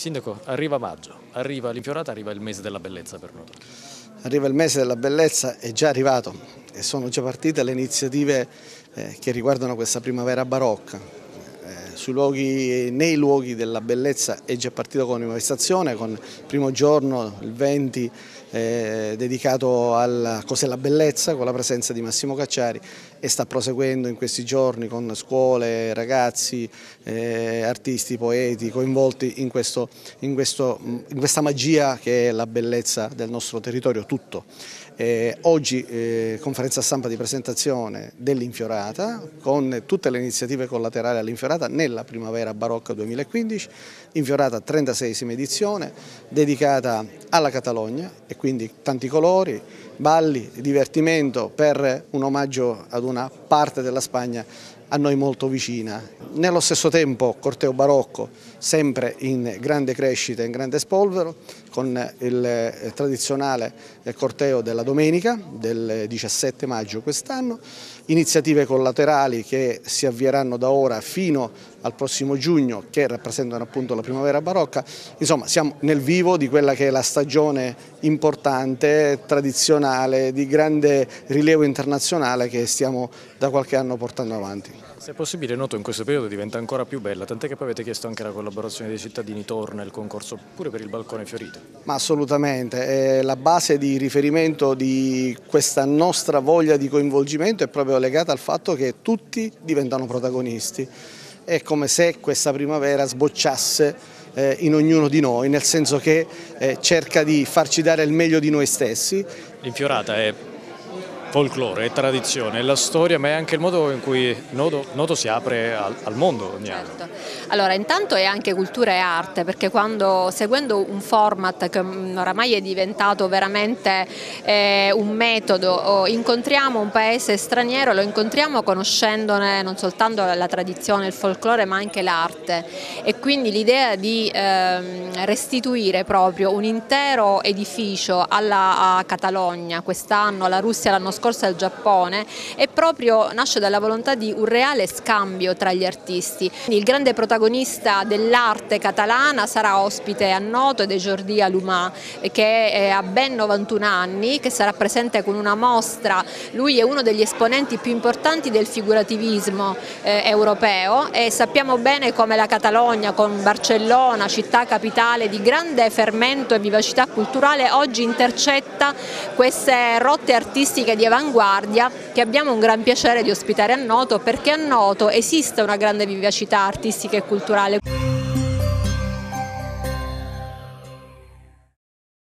Sindaco, arriva maggio, arriva l'Infiorata, arriva il mese della bellezza per Noto. Arriva il mese della bellezza, è già arrivato e sono già partite le iniziative che riguardano questa primavera barocca. Nei luoghi della bellezza è già partito con una manifestazione, con il primo giorno, il 20, dedicato alla Cos'è la bellezza, con la presenza di Massimo Cacciari, e sta proseguendo in questi giorni con scuole, ragazzi, artisti, poeti coinvolti in questa magia che è la bellezza del nostro territorio tutto. Oggi conferenza stampa di presentazione dell'Infiorata con tutte le iniziative collaterali all'Infiorata nella primavera barocca 2015, Infiorata 36esima edizione dedicata alla Catalogna e quindi tanti colori, balli, divertimento per un omaggio ad una parte della Spagna a noi molto vicina. Nello stesso tempo corteo barocco sempre in grande crescita, in grande spolvero, con il tradizionale corteo della domenica del 17 maggio quest'anno, iniziative collaterali che si avvieranno da ora fino al prossimo giugno che rappresentano appunto la primavera barocca. Insomma, siamo nel vivo di quella che è la stagione importante, tradizionale, di grande rilievo internazionale che stiamo da qualche anno portando avanti. Se è possibile, Noto in questo periodo diventa ancora più bella, tant'è che poi avete chiesto anche la collaborazione dei cittadini, torna il concorso pure per il balcone fiorito. Ma assolutamente, la base di riferimento di questa nostra voglia di coinvolgimento è proprio legata al fatto che tutti diventano protagonisti. È come se questa primavera sbocciasse in ognuno di noi, nel senso che cerca di farci dare il meglio di noi stessi. L'Infiorata è folklore, è tradizione, è la storia, ma è anche il modo in cui Noto si apre al mondo ogni anno. Certo. Allora, intanto è anche cultura e arte, perché seguendo un format che oramai è diventato veramente un metodo, incontriamo un paese straniero, lo incontriamo conoscendone non soltanto la tradizione, il folklore, ma anche l'arte, e quindi l'idea di restituire proprio un intero edificio a Catalogna quest'anno, alla Russia l'anno scorso e al Giappone, nasce dalla volontà di un reale scambio tra gli artisti. Il grande protagonista dell'arte catalana sarà ospite a Noto ed è Jordi Alumà, che ha ben 91 anni, che sarà presente con una mostra. Lui è uno degli esponenti più importanti del figurativismo europeo, e sappiamo bene come la Catalogna, con Barcellona, città capitale di grande fermento e vivacità culturale, oggi intercetta queste rotte artistiche di avanguardia che abbiamo un gran piacere di ospitare a Noto, perché a Noto esiste una grande vivacità artistica e culturale.